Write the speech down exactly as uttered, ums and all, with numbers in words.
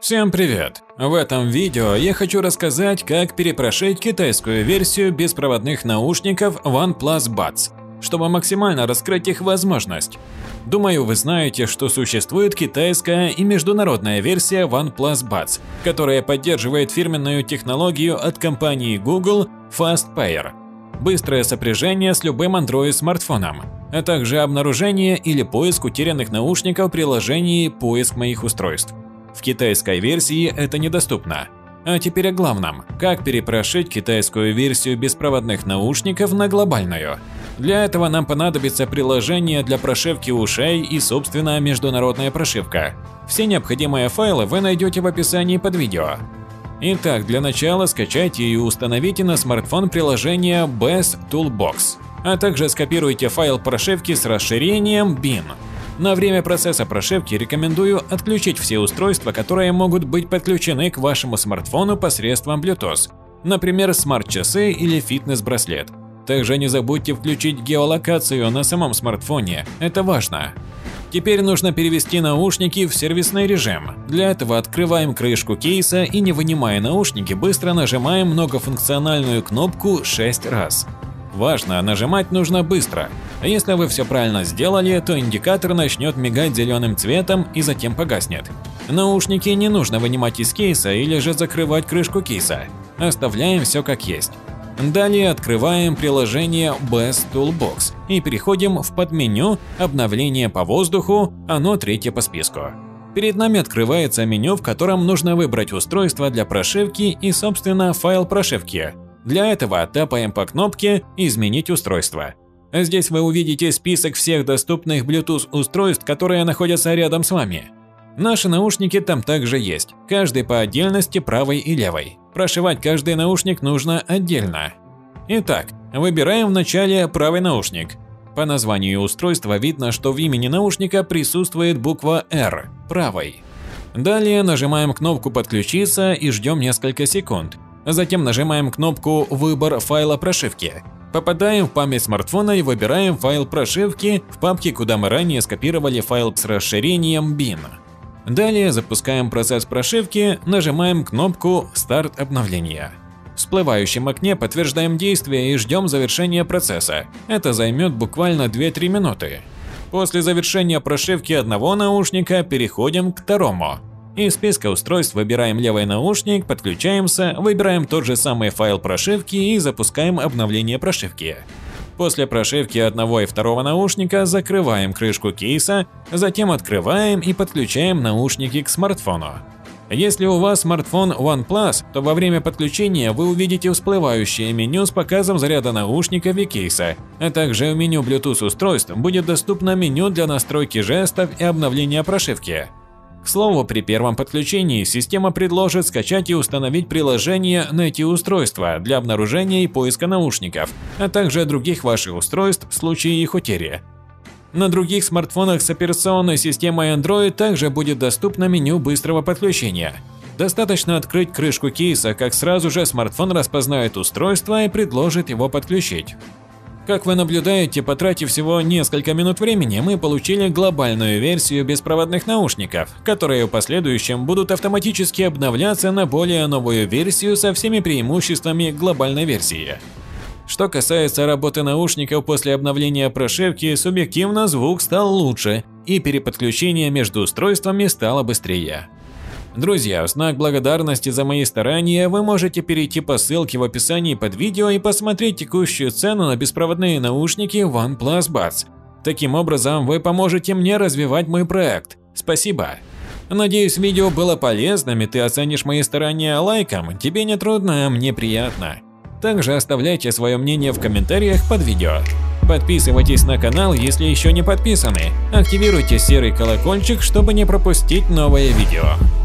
Всем привет! В этом видео я хочу рассказать, как перепрошить китайскую версию беспроводных наушников OnePlus Buds, чтобы максимально раскрыть их возможность. Думаю, вы знаете, что существует китайская и международная версия OnePlus Buds, которая поддерживает фирменную технологию от компании Google Fast Pair, быстрое сопряжение с любым Android-смартфоном, а также обнаружение или поиск утерянных наушников в приложении «Поиск моих устройств». В китайской версии это недоступно. А теперь о главном – как перепрошить китайскую версию беспроводных наушников на глобальную. Для этого нам понадобится приложение для прошивки ушей и, собственно, международная прошивка. Все необходимые файлы вы найдете в описании под видео. Итак, для начала скачайте и установите на смартфон приложение Bass Toolbox, а также скопируйте файл прошивки с расширением би ай эн. На время процесса прошивки рекомендую отключить все устройства, которые могут быть подключены к вашему смартфону посредством Bluetooth, например, смарт-часы или фитнес-браслет. Также не забудьте включить геолокацию на самом смартфоне, это важно. Теперь нужно перевести наушники в сервисный режим. Для этого открываем крышку кейса и, не вынимая наушники, быстро нажимаем многофункциональную кнопку шесть раз. Важно, нажимать нужно быстро. Если вы все правильно сделали, то индикатор начнет мигать зеленым цветом и затем погаснет. Наушники не нужно вынимать из кейса или же закрывать крышку кейса. Оставляем все как есть. Далее открываем приложение Bass Toolbox и переходим в подменю «Обновление по воздуху», оно третье по списку. Перед нами открывается меню, в котором нужно выбрать устройство для прошивки и, собственно, файл прошивки. Для этого тапаем по кнопке «Изменить устройство». Здесь вы увидите список всех доступных Bluetooth устройств, которые находятся рядом с вами. Наши наушники там также есть, каждый по отдельности, правой и левой. Прошивать каждый наушник нужно отдельно. Итак, выбираем вначале правый наушник. По названию устройства видно, что в имени наушника присутствует буква эр – правой. Далее нажимаем кнопку «Подключиться» и ждем несколько секунд. Затем нажимаем кнопку «Выбор файла прошивки». Попадаем в память смартфона и выбираем файл прошивки в папке, куда мы ранее скопировали файл с расширением би ай эн. Далее запускаем процесс прошивки, нажимаем кнопку «Старт обновления». В всплывающем окне подтверждаем действие и ждем завершения процесса. Это займет буквально две-три минуты. После завершения прошивки одного наушника переходим к второму. Из списка устройств выбираем левый наушник, подключаемся, выбираем тот же самый файл прошивки и запускаем обновление прошивки. После прошивки одного и второго наушника закрываем крышку кейса, затем открываем и подключаем наушники к смартфону. Если у вас смартфон OnePlus, то во время подключения вы увидите всплывающее меню с показом заряда наушников и кейса, а также в меню Bluetooth устройств будет доступно меню для настройки жестов и обновления прошивки. К слову, при первом подключении система предложит скачать и установить приложение на эти устройства для обнаружения и поиска наушников, а также других ваших устройств в случае их утери. На других смартфонах с операционной системой Android также будет доступно меню быстрого подключения. Достаточно открыть крышку кейса, как сразу же смартфон распознает устройство и предложит его подключить. Как вы наблюдаете, потратив всего несколько минут времени, мы получили глобальную версию беспроводных наушников, которые в последующем будут автоматически обновляться на более новую версию со всеми преимуществами глобальной версии. Что касается работы наушников после обновления прошивки, субъективно звук стал лучше, и переподключение между устройствами стало быстрее. Друзья, в знак благодарности за мои старания вы можете перейти по ссылке в описании под видео и посмотреть текущую цену на беспроводные наушники OnePlus Buds. Таким образом, вы поможете мне развивать мой проект. Спасибо. Надеюсь, видео было полезным и ты оценишь мои старания лайком. Тебе не трудно, а мне приятно. Также оставляйте свое мнение в комментариях под видео. Подписывайтесь на канал, если еще не подписаны. Активируйте серый колокольчик, чтобы не пропустить новое видео.